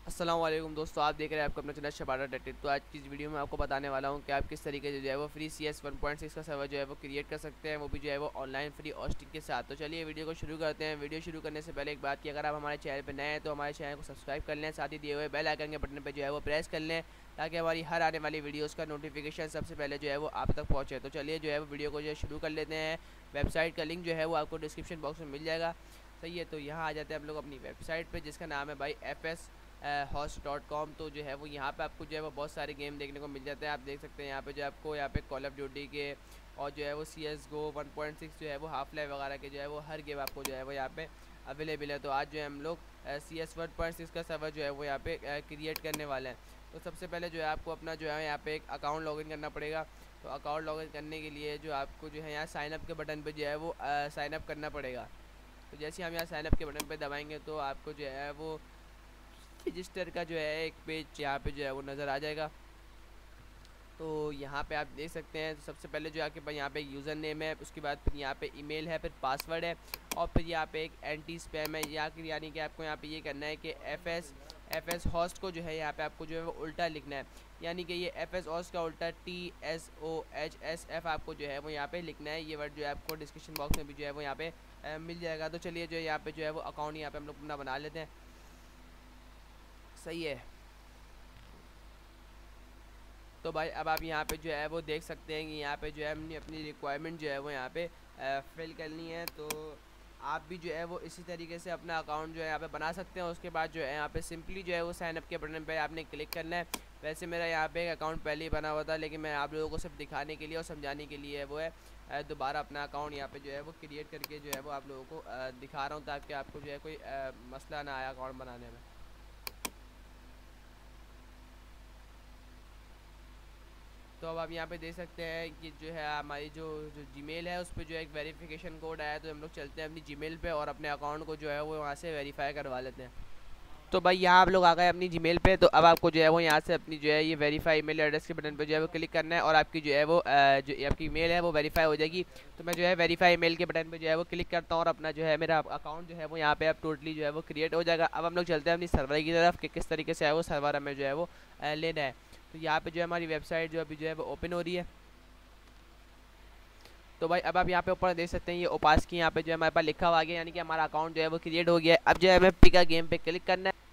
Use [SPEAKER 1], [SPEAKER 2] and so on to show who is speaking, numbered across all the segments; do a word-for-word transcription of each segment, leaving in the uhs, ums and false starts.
[SPEAKER 1] अस्सलाम वालेकुम दोस्तों, आप देख रहे हैं आपका अपना चैनल शबाटा टेटेड। तो आज की इस वीडियो में आपको बताने वाला हूं कि आप किस तरीके से जो है वो free C S one point six का सर्वर जो है वो क्रिएट कर सकते हैं, वो भी जो है वो ऑनलाइन फ्री होस्टिंग के साथ। तो चलिए वीडियो को शुरू करते हैं। वीडियो शुरू करने से पहले एक बात कि अगर आप हमारे चैनल पर नए हैं तो हमारे चैनल को सब्सक्राइब कर लें, साथ ही दिए हुए बेल आइकन के बटन पर जो है वो प्रेस कर लें ताकि हमारी हर आने वाली वीडियोज़ का नोटिफिकेशन सबसे पहले जो है वो आप तक पहुँचे। तो चलिए जो है वो वीडियो को जो है शुरू कर लेते हैं। वेबसाइट का लिंक जो है वो आपको डिस्क्रिप्शन बॉक्स में मिल जाएगा। सही है, तो यहाँ आ जाते हैं हम लोग अपनी वेबसाइट पे जिसका नाम है भाई F S host dot com. तो जो है वो यहाँ पे आपको जो है वो बहुत सारे गेम देखने को मिल जाते हैं। आप देख सकते हैं यहाँ पे जो आपको यहाँ पे कॉल ऑफ ड्यूटी के और जो है वो C S go one point six जो है वो हाफ लाइफ वगैरह के जो है वो हर गेम आपको जो है वो यहाँ पे अवेलेबल है। तो आज जो है हम लोग C S one point six का सर्वर जो है वो यहाँ पे क्रिएट करने वाले हैं। तो सबसे पहले जो है आपको अपना जो है यहाँ पे एक अकाउंट लॉगिन करना पड़ेगा। तो अकाउंट लॉगिन करने के लिए जो आपको जो है यहाँ साइनअप के बटन पर जो है वो साइनअप करना पड़ेगा। तो जैसे हम यहाँ साइनअप के बटन पर दबाएंगे तो आपको जो है वो रजिस्टर का जो है एक पेज यहाँ पे जो है वो नज़र आ जाएगा। तो यहाँ पे आप देख सकते हैं। तो सबसे पहले जो आपके पास यहाँ पे यूज़र नेम है, उसके बाद फिर यहाँ पे ईमेल है, फिर पासवर्ड है और फिर यहाँ पे एक एंटी स्पैम है। या यानी कि आपको यहाँ पे ये करना है कि F S F S host को जो है यहाँ पे आपको जो है वो उल्टा लिखना है। यानी कि ये एफ एस हॉस्ट का उल्टा T S O H S F आपको जो है वो यहाँ पे लिखना है। ये वर्ड जो है आपको डिस्क्रिप्शन बॉक्स में भी जो है वो यहाँ पे मिल जाएगा। तो चलिए जो है यहाँ पे जो है वो अकाउंट यहाँ पे हम लोग अपना बना लेते हैं। सही है, तो भाई अब आप यहाँ पे जो है वो देख सकते हैं कि यहाँ पे जो है हमने अपनी रिक्वायरमेंट जो है वो यहाँ पे फिल करनी है। तो आप भी जो है वो इसी तरीके से अपना अकाउंट जो है यहाँ पे बना सकते हैं। उसके बाद जो है यहाँ पे सिंपली जो है वो साइन अप के बटन पे आपने क्लिक करना है। वैसे मेरा यहाँ पे एक अकाउंट पहले ही बना हुआ था, लेकिन मैं आप लोगों को सिर्फ दिखाने के लिए और समझाने के लिए वो है दोबारा अपना अकाउंट यहाँ पे जो है वो क्रिएट करके जो है वो आप लोगों को दिखा रहा हूँ ताकि आपको जो है कोई मसला ना आया अकाउंट बनाने में। तो अब आप यहाँ पे देख सकते हैं कि जो है हमारी जो जो जीमेल है उस पर जो है एक वेरिफिकेशन कोड आया। तो हम लोग चलते हैं अपनी जीमेल पे और अपने अकाउंट को जो है वो वहाँ से वेरीफाई करवा लेते हैं। तो भाई यहाँ आप लोग आ गए अपनी जीमेल पे। तो अब आपको जो है वो यहाँ से अपनी जो है ये वेरीफाई ईमेल एड्रेस के बटन पे जो है वो क्लिक करना है और आपकी जो है वो जो आपकी ईमेल है वो वेरीफाई हो जाएगी। तो मैं जो है वेरीफाई ईमेल के बटन पे जो है वो क्लिक करता हूँ और अपना जो है मेरा अकाउंट जो है वो यहाँ पे अब टोटली जो है वो क्रिएट हो जाएगा। अब हम लोग चलते हैं अपनी सर्वर की तरफ कि किस तरीके से है वो सर्वर हमें जो है वो लेना है। तो यहाँ पे जो है हमारी वेबसाइट जो अभी जो है वो ओपन हो रही है। तो भाई अब आप यहाँ पे ऊपर देख सकते हैं ये ओपास की यहाँ पे जो है हमारे पास लिखा हुआ गया, यानी कि हमारा अकाउंट जो है वो क्रिएट हो गया है। अब जो है हमें पिका गेम पे क्लिक करना है।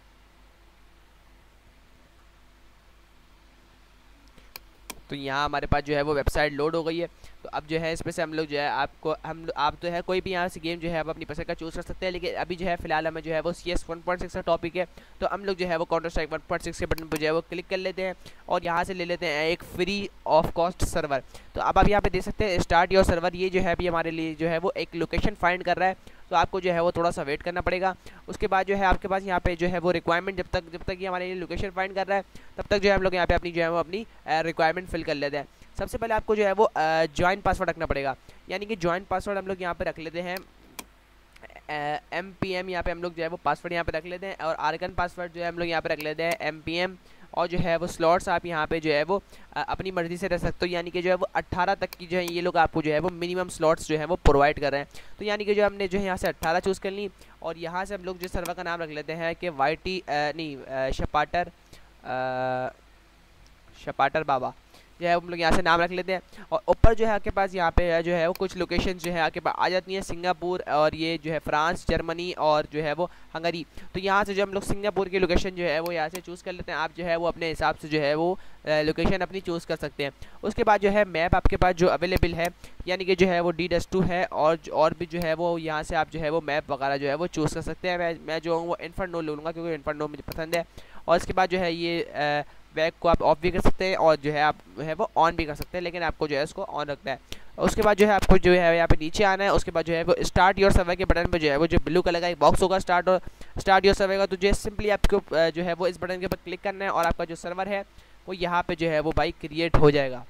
[SPEAKER 1] तो यहाँ हमारे पास जो है वो वेबसाइट लोड हो गई है। तो अब जो है इसमें से हम लोग जो है आपको हम आप तो है कोई भी यहाँ से गेम जो है आप अपनी पसंद का चूज़ कर सकते हैं। लेकिन अभी जो है फिलहाल हमें जो है वो C S one point six का टॉपिक है। तो हम लोग जो है वो counter strike one point six के बटन पर जो है वो क्लिक कर लेते हैं और यहाँ से ले लेते हैं एक फ्री ऑफ कॉस्ट सर्वर। तो अब आप यहाँ पे देख सकते हैं स्टार्ट योर सर्वर। ये जो है अभी हमारे लिए जो है वो एक लोकेशन फाइंड कर रहा है। तो आपको जो है वो थोड़ा सा वेट करना पड़ेगा। उसके बाद जो है आपके पास यहाँ पे जो है वो रिक्वायरमेंट जब तक जब तक ये हमारे लिए लोकेशन फाइंड कर रहा है तब तक जो है हम लोग यहाँ पे अपनी जो है वो अपनी रिक्वायरमेंट फिल कर लेते हैं। सबसे पहले आपको जो है वो ज्वाइन पासवर्ड रखना पड़ेगा, यानी कि ज्वाइन पासवर्ड हम लोग यहाँ पे रख लेते हैं एम पी एम। यहाँ पे हम लोग जो है वो पासवर्ड यहाँ पे रख लेते हैं और आर्गन पासवर्ड जो है हम लोग यहाँ पे रख लेते हैं एम पी एम। और जो है वो स्लॉट्स आप यहाँ पे जो है वो अपनी मर्जी से रख सकते हो, यानी कि जो है वो अट्ठारह तक की जो है ये लोग आपको जो है वो मिनिमम स्लॉट्स जो है वो प्रोवाइड कर रहे हैं। तो यानी कि जो हमने जो है यहाँ से अट्ठारह चूज़ कर ली और यहाँ से हम लोग जो सर्वर का नाम रख लेते हैं कि वाई टी नहीं शपाटर शपाटर बाबा जो है हम लोग यहाँ से नाम रख लेते हैं। और ऊपर जो है आपके पास यहाँ पे जो है वो कुछ लोकेशन जो है आपके पास आ जाती हैं, सिंगापुर और ये जो है फ्रांस, जर्मनी और जो है वो हंगरी। तो यहाँ से जो हम लोग सिंगापुर की लोकेशन जो है वो यहाँ से चूज़ कर लेते हैं। आप जो है वो अपने हिसाब से जो है वो लोकेशन अपनी चूज़ कर सकते हैं। उसके बाद जो है मैप आपके पास जो अवेलेबल है, यानी कि जो है वो डी डस टू है और और भी जो है वो यहाँ से आप जो है वो मैप वगैरह जो है वो चूज़ कर सकते हैं। मैं मैं जो हूँ वो इन्फर्नो लूँगा क्योंकि इन्फर्नो मुझे पसंद है। और इसके बाद जो है ये बैक को आप ऑफ भी कर सकते हैं और जो है आप है वो ऑन भी कर सकते हैं, लेकिन आपको जो है उसको ऑन रखना है। उसके बाद जो है आपको जो है यहाँ पे नीचे आना है। उसके बाद जो है वो स्टार्ट योर सर्वर के बटन पे जो है वो जो ब्लू कलर का एक बॉक्स होगा स्टार्ट और स्टार्ट योर सर्वर का, तो जो है सिंपली आपको जो है वो इस बटन के ऊपर क्लिक करना है और आपका जो सर्वर है वो यहाँ पे जो है वो बाई क्रिएट हो जाएगा।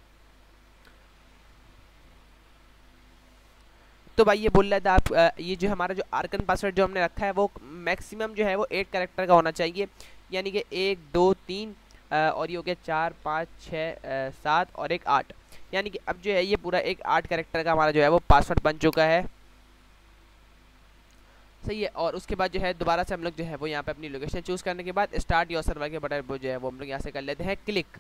[SPEAKER 1] तो भाई ये बोल रहा था आप ये जो हमारा जो आर्कन पासवर्ड जो हमने रखा है वो मैक्सिमम जो है वो एट कैरेक्टर का होना चाहिए, यानी कि एक दो तीन और ये हो गया चार पाँच छः सात और एक आठ, यानी कि अब जो है ये पूरा एक आठ कैरेक्टर का हमारा जो है वो पासवर्ड बन चुका है। सही है। और उसके बाद जो है दोबारा से हम लोग जो है वो यहाँ पे अपनी लोकेशन चूज़ करने के बाद स्टार्ट योर सर्वर के बटन पर जो है वो हम लोग यहाँ से कर लेते हैं क्लिक।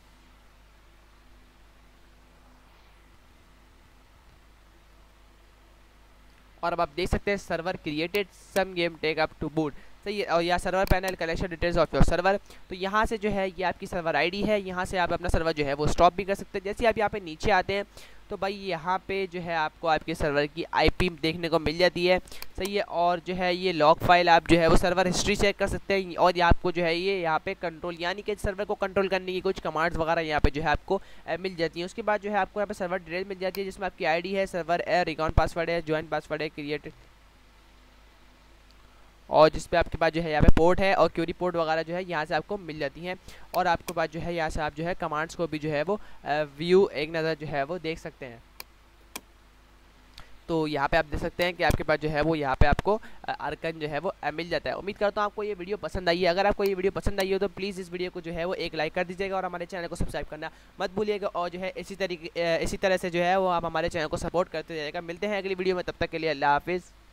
[SPEAKER 1] और अब आप देख सकते हैं server created, some game take up to boot. सही है। और यह server panel collection details of your server, तो यहाँ से जो है ये आपकी सर्वर आईडी है, यहाँ से आप अपना सर्वर जो है वो स्टॉप भी कर सकते हैं। जैसे आप यहाँ पे नीचे आते हैं तो भाई यहाँ पे जो है आपको आपके सर्वर की आईपी देखने को मिल जाती है। सही है। और जो है ये लॉग फाइल आप जो है वो सर्वर हिस्ट्री चेक कर सकते हैं। और ये आपको जो है ये यहाँ पे कंट्रोल यानी कि सर्वर को कंट्रोल करने की कुछ कमांड्स वगैरह यहाँ पे जो है आपको मिल जाती हैं। उसके बाद जो है आपको यहाँ पे सर्वर डिटेल मिल जाती है, जिसमें आपकी आईडी है, सर्वर है, रिकॉर्ड पासवर्ड है, ज्वाइन पासवर्ड है, क्रिएटेड, और जिस पे आपके पास जो है यहाँ पे पोर्ट है और क्यूरी पोर्ट वगैरह जो है यहाँ से आपको मिल जाती हैं। और आपके पास जो है यहाँ से आप जो है कमांड्स को भी जो है वो व्यू एक नज़र जो है वो देख सकते हैं। तो यहाँ पे आप देख सकते हैं कि आपके पास जो है वो यहाँ पे आपको आर्कन जो है वो मिल जाता है। उम्मीद करता हूँ आपको ये वीडियो पसंद आई है। अगर आपको ये वीडियो पसंद आई हो तो प्लीज़ इस वीडियो को जो है वो एक लाइक कर दीजिएगा और हमारे चैनल को सब्सक्राइब करना मत भूलिएगा। और जो है इसी तरीके इसी तरह से जो है वो आप हमारे चैनल को सपोर्ट करते जाइएगा। मिलते हैं अगली वीडियो में, तब तक के लिए अल्लाह हाफिज़।